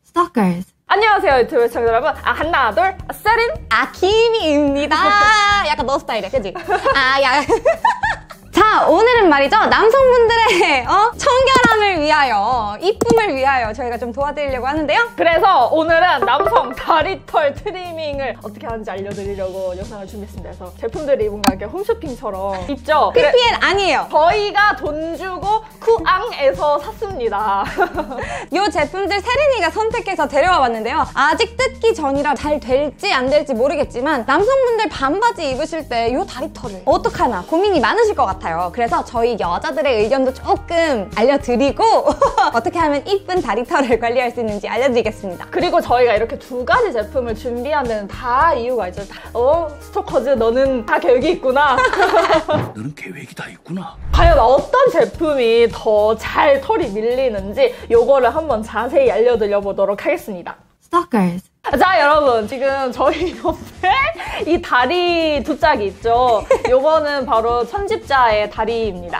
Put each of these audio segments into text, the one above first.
Stalkers. 안녕하세요 유튜브 시청자 여러분. 하나 둘 세린 김이입니다. 약간 너 스타일이야, 그치? 야. 자, 오늘은 말이죠, 남성분들의 청결함을 위하여, 이쁨을 위하여 저희가 좀 도와드리려고 하는데요. 그래서 오늘은 남성 다리털 트리밍을 어떻게 하는지 알려드리려고 영상을 준비했습니다. 그래서 제품들이 뭔가 이렇게 홈쇼핑처럼 있죠? PPL 아니에요. 저희가 돈 주고 쿠앙에서 샀습니다. 이 제품들 세린이가 선택해서 데려와 봤는데요. 아직 뜯기 전이라 잘 될지 안 될지 모르겠지만 남성분들 반바지 입으실 때 이 다리털을 어떡하나 고민이 많으실 것 같아요. 그래서 저희 여자들의 의견도 조금 알려드리고 어떻게 하면 이쁜 다리털을 관리할 수 있는지 알려드리겠습니다. 그리고 저희가 이렇게 두 가지 제품을 준비한 데는 다 이유가 있죠. 스토커즈 너는 다 계획이 있구나. 너는 계획이 다 있구나. 과연 어떤 제품이 더 잘 털이 밀리는지 요거를 한번 자세히 알려드려 보도록 하겠습니다. Stalkers. 자 여러분, 지금 저희 옆에 이 다리 두 짝이 있죠. 요거는 바로 천집자의 다리입니다.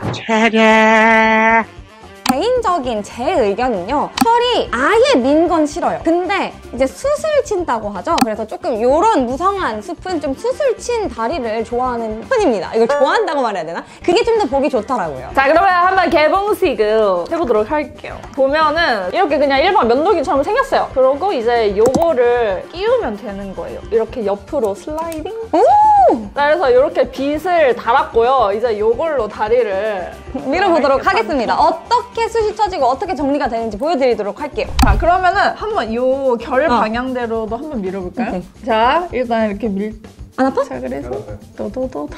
개인적인 제 의견은요, 털이 아예 민 건 싫어요. 근데 이제 수술 친다고 하죠. 그래서 조금 요런 무성한 숲은 좀 수술 친 다리를 좋아하는 편입니다. 이걸 좋아한다고 말해야 되나? 그게 좀 더 보기 좋더라고요. 자 그러면 한번 개봉식을 해보도록 할게요. 보면은 이렇게 그냥 일반 면도기처럼 생겼어요. 그리고 이제 요거를 끼우면 되는 거예요. 이렇게 옆으로 슬라이딩? 오! 그래서 이렇게 빗을 달았고요. 이제 요걸로 다리를 밀어보도록 하겠습니다. 어떻게 숱이 쳐지고 어떻게 정리가 되는지 보여드리도록 할게요. 자 그러면은 한번 요 결 방향대로도 한번 밀어볼까요? 오케이. 자 일단 이렇게 안 아파? 자 그래서 도도도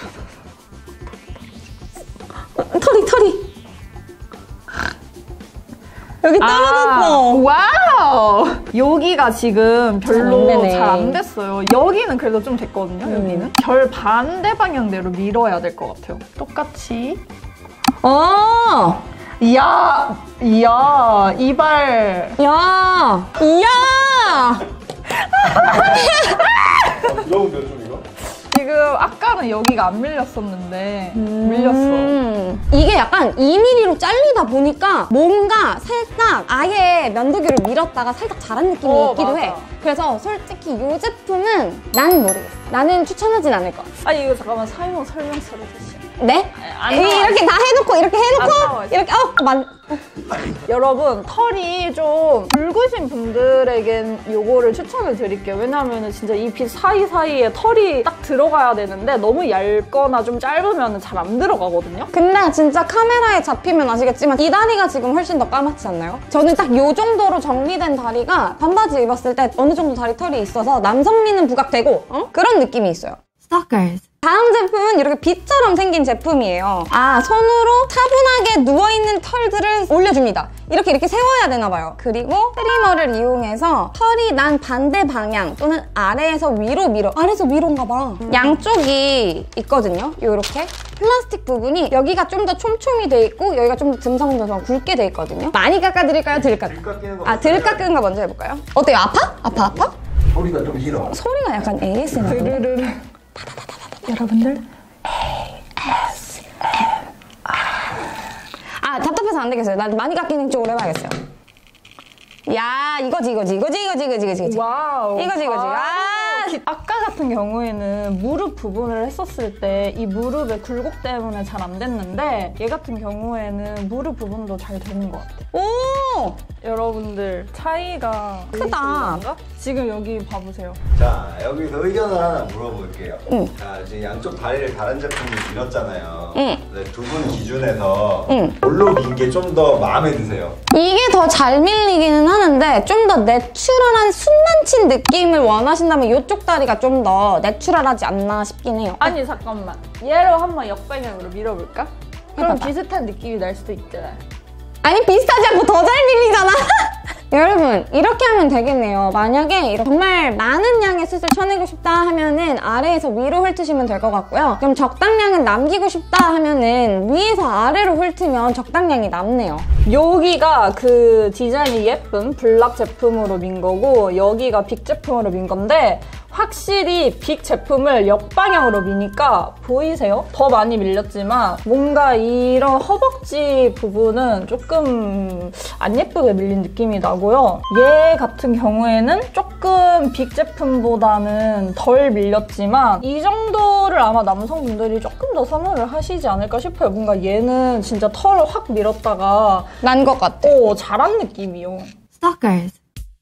털이 여기 떨어졌어. 와우! 여기가 지금 별로 잘 안 되네. 잘 안 됐어요. 여기는 그래도 좀 됐거든요. 여기는 결 반대 방향대로 밀어야 될 것 같아요. 똑같이. 이야 이발. 부러운데 좀 이거? 지금 아까는 여기가 안 밀렸었는데 밀렸어. 이게 약간 2mm로 잘리다 보니까 뭔가 살짝 아예 면도기로 밀었다가 살짝 자란 느낌이 있기도 맞아. 해. 그래서 솔직히 이 제품은 난 모르겠어. 나는 추천하진 않을 것 같아. 아니 이거 잠깐만 사용 설명서를 주시죠. 네? 안 나와. 이렇게 다 해놓고 이렇게 안 해놓고 나와 있어. 이렇게 여러분 털이 좀 붉으신 분들에겐 요거를 추천을 드릴게요. 왜냐하면 진짜 이 빗 사이사이에 털이 딱 들어가야 되는데 너무 얇거나 좀 짧으면 잘 안 들어가거든요. 근데 진짜 카메라에 잡히면 아시겠지만 이 다리가 지금 훨씬 더 까맣지 않나요? 저는 딱 요 정도로 정리된 다리가 반바지 입었을 때 어느 정도 다리 털이 있어서 남성미는 부각되고 그런 느낌이 있어요. Stalkers. 다음 제품은 이렇게 빗처럼 생긴 제품이에요. 손으로 차분하게 누워있는 털들을 올려줍니다. 이렇게 세워야 되나봐요. 그리고 트리머를 이용해서 털이 난 반대 방향 또는 아래에서 위로 밀어. 아래에서 위로인가봐. 양쪽이 있거든요. 요렇게 플라스틱 부분이 여기가 좀 더 촘촘히 돼 있고 여기가 좀 더 듬성듬성 굵게 돼 있거든요. 많이 깎아드릴까요? 덜 깎아요? 덜 깎는 거 먼저 해볼까요? 어때요? 아파? 소리가 좀 길어. 소리가 약간 ASMR. 여러분들 답답해서 안 되겠어요. 난 많이 깎이는 쪽으로 해봐야겠어요. 야, 이거지. 와우. 이거지. 아까 같은 경우에는 무릎 부분을 했었을 때 이 무릎의 굴곡 때문에 잘 안 됐는데 얘 같은 경우에는 무릎 부분도 잘 되는 것 같아요. 오! 여러분들 차이가 크다. 보이시는가? 지금 여기 봐보세요. 자, 여기서 의견을 하나 물어볼게요. 자, 지금 양쪽 다리를 다른 제품이 밀었잖아요. 두 분 기준에서 뭘로 민 게 좀 더 마음에 드세요? 이게 더 잘 밀리기는 하는데 좀 더 내추럴한 순만친 느낌을 원하신다면 이쪽 다리가 좀 더 내추럴하지 않나 싶긴 해요. 아니 잠깐만, 얘로 한번 역방향으로 밀어볼까? 그럼 해봐봐. 비슷한 느낌이 날 수도 있잖아. 아니 비슷하지 않고 더 잘 밀리잖아. 여러분 이렇게 하면 되겠네요. 만약에 정말 많은 양의 숱을 쳐내고 싶다 하면은 아래에서 위로 훑으시면 될 것 같고요. 그럼 적당량은 남기고 싶다 하면은 위에서 아래로 훑으면 적당량이 남네요. 여기가 그 디자인이 예쁜 블락 제품으로 민 거고 여기가 빅 제품으로 민 건데 확실히 빅 제품을 옆방향으로 미니까 보이세요? 더 많이 밀렸지만 뭔가 이런 허벅지 부분은 조금 안 예쁘게 밀린 느낌이 나고요. 얘 같은 경우에는 조금 빅 제품보다는 덜 밀렸지만 이 정도를 아마 남성분들이 조금 더 선호를 하시지 않을까 싶어요. 뭔가 얘는 진짜 털을 확 밀었다가 난 것 같아. 자란 느낌이요. Stalkers.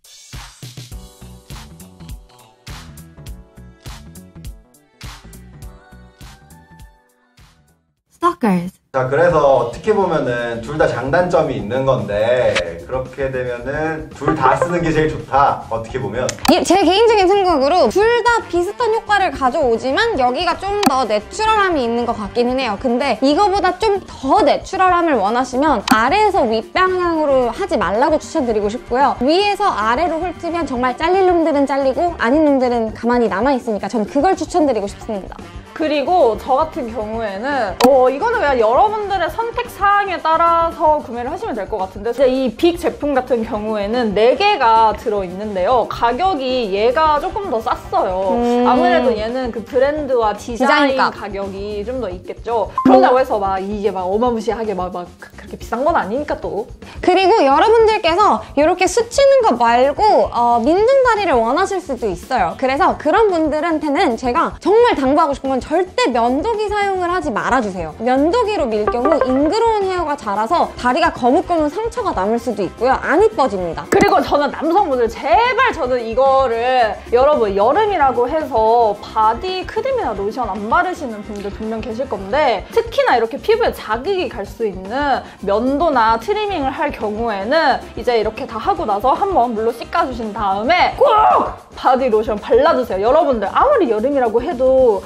Stalkers. 자, 그래서 어떻게 보면은 둘 다 장단점이 있는 건데 그렇게 되면은 둘 다 쓰는 게 제일 좋다. 어떻게 보면 제 개인적인 생각으로 둘 다 비슷한 효과를 가져오지만 여기가 좀 더 내추럴함이 있는 것 같기는 해요. 근데 이거보다 좀 더 내추럴함을 원하시면 아래에서 윗방향으로 하지 말라고 추천드리고 싶고요. 위에서 아래로 훑으면 정말 잘릴 놈들은 잘리고 아닌 놈들은 가만히 남아있으니까 저는 그걸 추천드리고 싶습니다. 그리고 저 같은 경우에는 이거는 그냥 여러분들의 선택 사항에 따라서 구매를 하시면 될 것 같은데 진짜 이 빅 제품 같은 경우에는 4개가 들어있는데요. 가격이 얘가 조금 더 쌌어요. 아무래도 얘는 그 브랜드와 디자인 디자인값. 가격이 좀 더 있겠죠. 그런다고 해서 막 이게 막 어마무시하게 막 그렇게 비싼 건 아니니까 또. 그리고 여러분들께서 이렇게 스치는 거 말고 민둥다리를 원하실 수도 있어요. 그래서 그런 분들한테는 제가 정말 당부하고 싶은 건 절대 면도기 사용을 하지 말아주세요. 면도기로 밀 경우 잉그러운 헤어가 자라서 다리가 거뭇거뭇 상처가 남을 수도 있고요. 안 이뻐집니다. 그리고 저는 남성분들 제발 저는 이거를 여러분 여름이라고 해서 바디 크림이나 로션 안 바르시는 분들 분명 계실 건데 특히나 이렇게 피부에 자극이 갈 수 있는 면도나 트리밍을 할 경우에는 이제 이렇게 다 하고 나서 한번 물로 씻겨주신 다음에 꼭 바디 로션 발라주세요. 여러분들 아무리 여름이라고 해도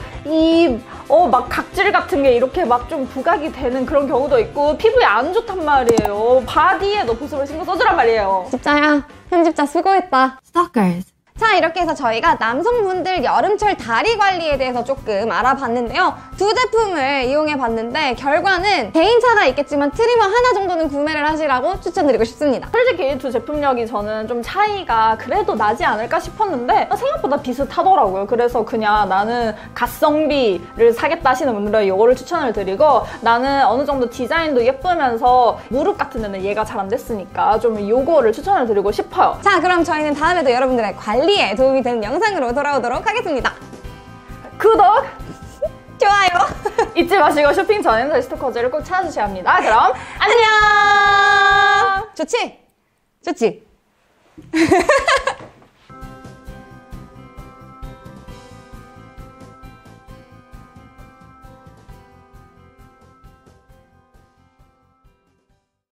막 각질 같은 게 이렇게 막 좀 부각이 되는 그런 경우도 있고 피부에 안 좋단 말이에요. 바디에도 보습을 신경 써주란 말이에요. 진짜야. 편집자 수고했다. Stalkers. 자, 이렇게 해서 저희가 남성분들 여름철 다리 관리에 대해서 조금 알아봤는데요. 두 제품을 이용해봤는데 결과는 개인차가 있겠지만 트리머 하나 정도는 구매를 하시라고 추천드리고 싶습니다. 솔직히 이 두 제품력이 저는 좀 차이가 그래도 나지 않을까 싶었는데 생각보다 비슷하더라고요. 그래서 그냥 나는 가성비를 사겠다 하시는 분들은 이거를 추천을 드리고 나는 어느 정도 디자인도 예쁘면서 무릎 같은 데는 얘가 잘 안 됐으니까 좀 이거를 추천을 드리고 싶어요. 자, 그럼 저희는 다음에도 여러분들의 관리에 도움이 되는 영상으로 돌아오도록 하겠습니다. 구독! 좋아요. 잊지 마시고 쇼핑 전에는 저희 스토커즈를 꼭 찾아주셔야 합니다. 그럼 안녕! 좋지? 좋지?